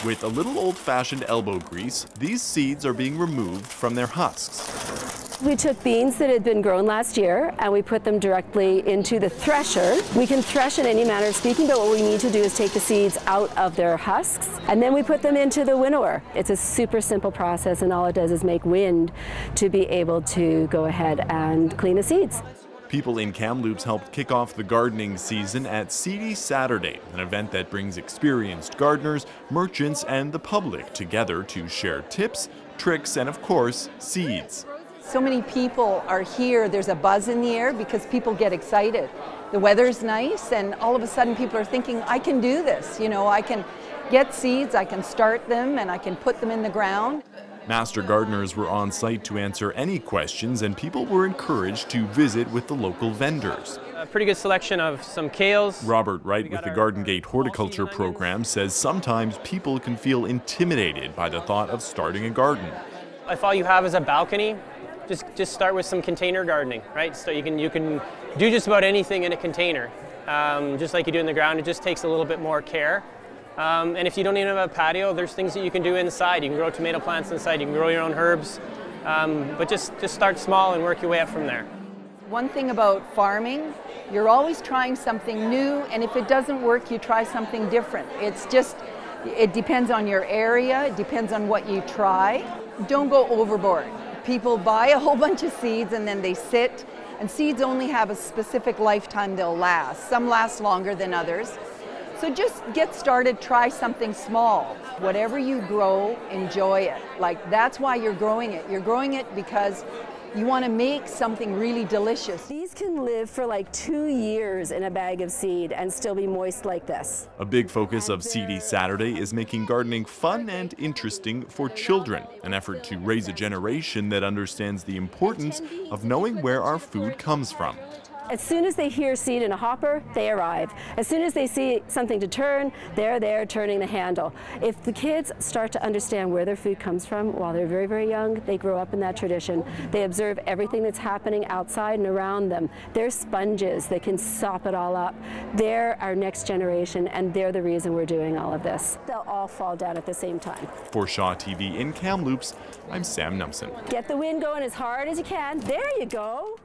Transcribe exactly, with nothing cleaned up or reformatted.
With a little old-fashioned elbow grease, these seeds are being removed from their husks. We took beans that had been grown last year and we put them directly into the thresher. We can thresh in any manner of speaking, but what we need to do is take the seeds out of their husks and then we put them into the winnower. It's a super simple process and all it does is make wind to be able to go ahead and clean the seeds. People in Kamloops helped kick off the gardening season at Seedy Saturday, an event that brings experienced gardeners, merchants, and the public together to share tips, tricks, and of course, seeds. So many people are here, there's a buzz in the air because people get excited. The weather's nice and all of a sudden people are thinking, I can do this, you know, I can get seeds, I can start them and I can put them in the ground. Master gardeners were on site to answer any questions and people were encouraged to visit with the local vendors. A pretty good selection of some kales. Robert Wright with the Garden Gate Horticulture Program says sometimes people can feel intimidated by the thought of starting a garden. If all you have is a balcony, just just start with some container gardening, right? So you can you can do just about anything in a container, um, just like you do in the ground. It just takes a little bit more care. Um, and if you don't even have a patio, there's things that you can do inside. You can grow tomato plants inside. You can grow your own herbs, um, but just just start small and work your way up from there. One thing about farming, you're always trying something new, and if it doesn't work, you try something different. It's just, it depends on your area. It depends on what you try. Don't go overboard. People buy a whole bunch of seeds and then they sit, and seeds only have a specific lifetime they'll last. Some last longer than others. So just get started, try something small. Whatever you grow, enjoy it. Like, that's why you're growing it. You're growing it because you want to make something really delicious. These can live for like two years in a bag of seed and still be moist like this. A big focus of Seedy Saturday is making gardening fun and interesting for children, an effort to raise a generation that understands the importance of knowing where our food comes from. As soon as they hear seed in a hopper, they arrive. As soon as they see something to turn, they're there turning the handle. If the kids start to understand where their food comes from while they're very, very young, they grow up in that tradition. They observe everything that's happening outside and around them. They're sponges that can sop it all up. They're our next generation, and they're the reason we're doing all of this. They'll all fall down at the same time. For Shaw T V in Kamloops, I'm Sam Numson. Get the wind going as hard as you can. There you go.